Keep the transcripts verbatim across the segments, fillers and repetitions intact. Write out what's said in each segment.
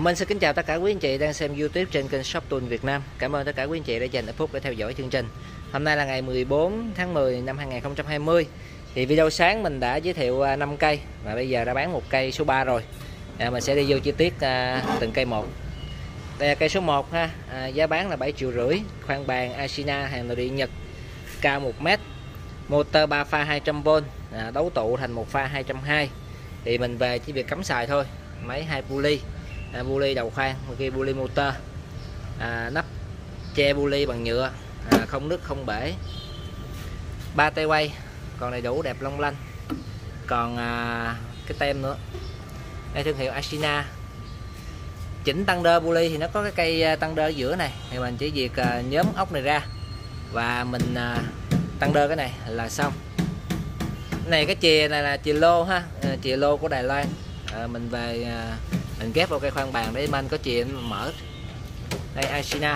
Minh xin kính chào tất cả quý anh chị đang xem YouTube trên kênh Shop Tool Việt Nam. Cảm ơn tất cả quý anh chị đã dành ít phút để theo dõi chương trình. Hôm nay là ngày mười bốn tháng mười năm hai nghìn không trăm hai mươi. Thì video sáng mình đã giới thiệu năm cây và bây giờ đã bán một cây số ba rồi. À, mình sẽ đi vô chi tiết à, từng cây một. Đây là cây số một ha, à, giá bán là bảy triệu rưỡi, khoan bàn Ashina hàng nội địa Nhật, cao một mét, motor ba pha hai trăm vôn, à, đấu tụ thành một pha hai trăm hai mươi. Thì mình về chỉ việc cắm xài thôi. Máy hai pulley, à, pulley đầu khoan, một kia pulley motor, à, nắp che pulley bằng nhựa, à, không nứt không bể, ba tay quay còn đầy đủ đẹp long lanh, còn à, cái tem nữa. Đây thương hiệu Ashina. Chỉnh tăng đơ pulley thì nó có cái cây tăng đơ ở giữa này, thì mình chỉ việc à, nhóm ốc này ra và mình à, tăng đơ cái này là xong. Cái này cái chìa này là chìa lô ha, à, chìa lô của Đài Loan. À, mình về à, mình ghép vào cây khoan bàn để mình có chìa mở. Đây Ashina.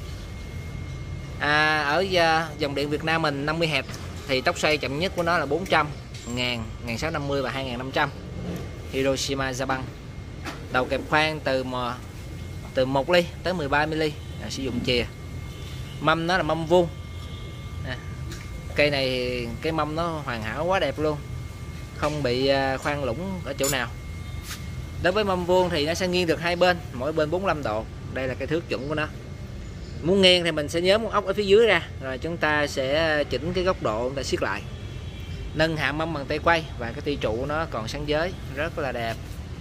À, ở uh, dòng điện Việt Nam mình năm mươi hẹp thì tốc xoay chậm nhất của nó là bốn trăm, ngàn, một nghìn sáu trăm năm mươi và hai nghìn năm trăm. Hiroshima Japan. Đầu kẹp khoan từ mà từ một ly tới mười ba mi-li, à, sử dụng chìa. Mâm nó là mâm vuông. À, cây này cái mâm nó hoàn hảo quá đẹp luôn, không bị uh, khoan lũng ở chỗ nào. Đối với mâm vuông thì nó sẽ nghiêng được hai bên, mỗi bên bốn mươi lăm độ. Đây là cái thước chuẩn của nó. Muốn nghiêng thì mình sẽ nhớ một ốc ở phía dưới ra, rồi chúng ta sẽ chỉnh cái góc độ, chúng ta siết lại. Nâng hạ mâm bằng tay quay và cái ti trụ nó còn sáng giới, rất là đẹp.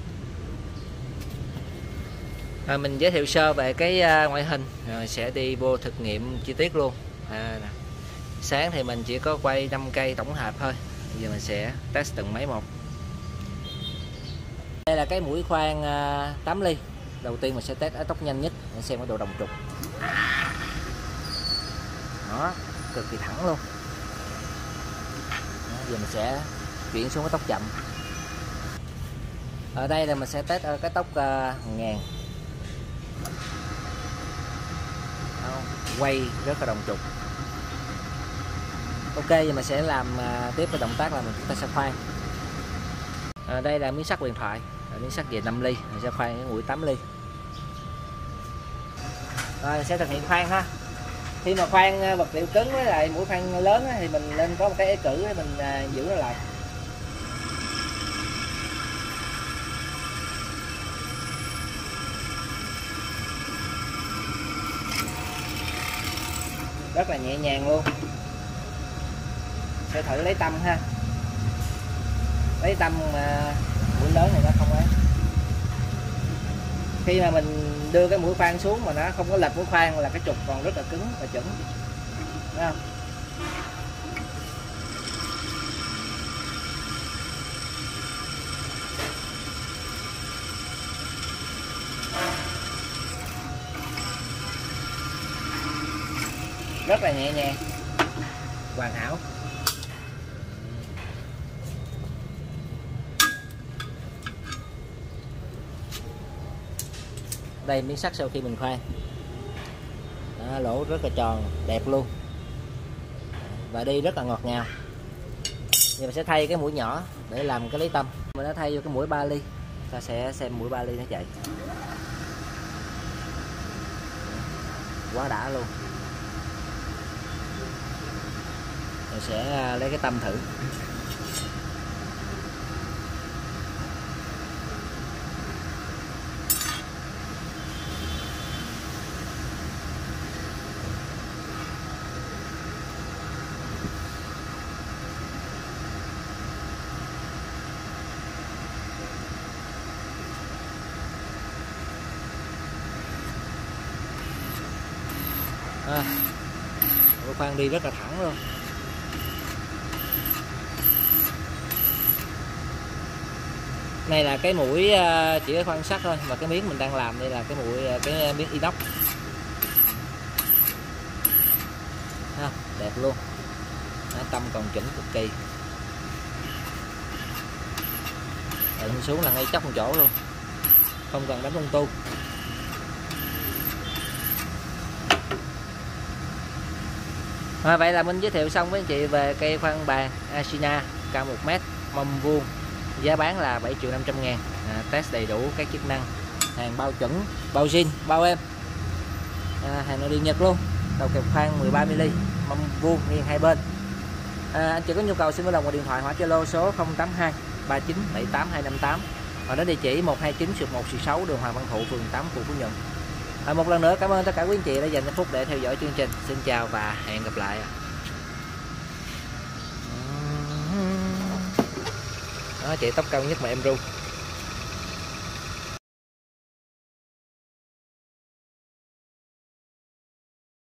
Rồi mình giới thiệu sơ về cái ngoại hình, rồi sẽ đi vô thực nghiệm chi tiết luôn. À, sáng thì mình chỉ có quay năm cây tổng hợp thôi, bây giờ mình sẽ test từng máy một. Đây là cái mũi khoan tám ly. Đầu tiên mình sẽ test ở tốc nhanh nhất để xem cái độ đồng trục. Đó, cực kỳ thẳng luôn. Đó, giờ mình sẽ chuyển xuống cái tốc chậm. Ở đây là mình sẽ test ở cái tốc uh, ngàn. Đó, quay rất là đồng trục. Ok, giờ mình sẽ làm uh, tiếp cái động tác là mình chúng ta sẽ khoan. Ở đây là miếng sắt huyền thoại, miếng sắt về năm ly, mình sẽ khoan cái mũi tám ly. Rồi sẽ thực hiện khoan ha. Khi mà khoan vật liệu cứng với lại mũi khoan lớn thì mình nên có một cái ế cử để mình giữ nó lại. Rất là nhẹ nhàng luôn. Sẽ thử lấy tâm ha. Lấy tâm mà mũi lớn này nó không ấy. Khi mà mình đưa cái mũi khoan xuống mà nó không có lệch mũi khoan là cái trục còn rất là cứng và chuẩn. Thấy không? Rất là nhẹ nhàng, hoàn hảo. Đây miếng sắt sau khi mình khoan. Đó, lỗ rất là tròn, đẹp luôn. Và đi rất là ngọt ngào. Giờ mình sẽ thay cái mũi nhỏ để làm cái lấy tâm. Mình đã thay vô cái mũi ba ly. Ta sẽ xem mũi ba ly nó chạy. Quá đã luôn. Mình sẽ lấy cái tâm thử. À, khoan đi rất là thẳng luôn. Này là cái mũi chỉ cái khoan sắt thôi, mà cái miếng mình đang làm đây là cái mũi cái miếng inox. À, đẹp luôn. Đó, tâm còn chuẩn cực kỳ. Đựng xuống là ngay chóc một chỗ luôn, không cần đánh lung tung. À, vậy là mình giới thiệu xong với anh chị về cây khoan bàn Ashina cao một mét, mâm vuông, giá bán là bảy triệu năm trăm ngàn, à, test đầy đủ các chức năng hàng bao chuẩn, bao zin, bao êm. À, hàng nội địa Nhật luôn, đầu kẹp khoan mười ba mi li, mâm vuông nghiêng hai bên. À, anh chị có nhu cầu xin vui lòng gọi điện thoại hoặc Zalo số không tám hai ba chín bảy tám hai năm tám hoặc đến địa chỉ một hai chín một sáu đường Hoàng Văn Thụ, phường tám, quận Phú Nhuận. À, một lần nữa cảm ơn tất cả quý anh chị đã dành phút để theo dõi chương trình. Xin chào và hẹn gặp lại. Đó, chị tóc cao nhất mà em ru.